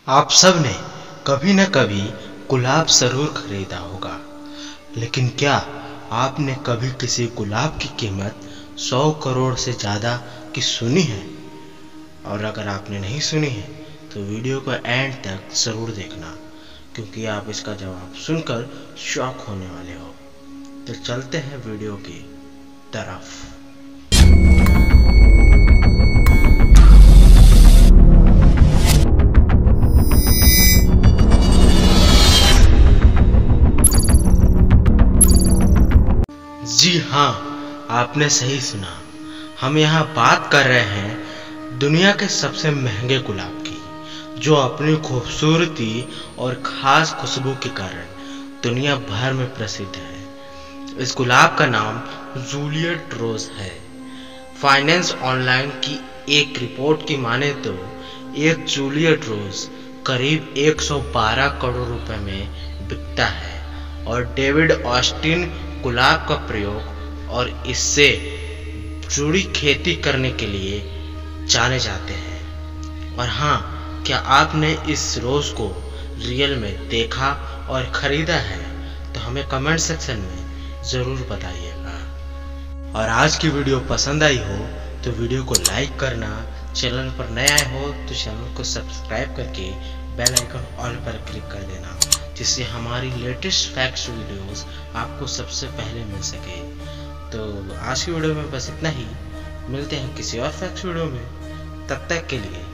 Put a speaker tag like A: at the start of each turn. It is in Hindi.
A: आप सब ने कभी न कभी गुलाब जरूर खरीदा होगा, लेकिन क्या आपने कभी किसी गुलाब की कीमत 100 करोड़ से ज़्यादा की सुनी है? और अगर आपने नहीं सुनी है तो वीडियो को एंड तक ज़रूर देखना, क्योंकि आप इसका जवाब सुनकर शॉक होने वाले हो। तो चलते हैं वीडियो की तरफ। जी हाँ, आपने सही सुना। हम यहाँ बात कर रहे हैं दुनिया के सबसे महंगे गुलाब की, जो अपनी खूबसूरती और ख़ास खुशबू के कारण दुनिया भर में प्रसिद्ध है। इस गुलाब का नाम जूलियट रोज़ है। फाइनेंस ऑनलाइन की एक रिपोर्ट की माने तो एक जूलियट रोज़ करीब 112 करोड़ रुपए में बिकता है, और डेविड ऑस्टिन गुलाब का प्रयोग और इससे जुड़ी खेती करने के लिए जाने जाते हैं। और हाँ, क्या आपने इस रोज़ को रियल में देखा और ख़रीदा है? तो हमें कमेंट सेक्शन में ज़रूर बताइएगा। और आज की वीडियो पसंद आई हो तो वीडियो को लाइक करना, चैनल पर नए आए हो तो चैनल को सब्सक्राइब करके बेल आइकन ऑल पर क्लिक कर देना, जिससे हमारी लेटेस्ट फैक्ट्स वीडियोस आपको सबसे पहले मिल सके। तो आज की वीडियो में बस इतना ही। मिलते हैं किसी और फैक्ट्स वीडियो में, तब तक के लिए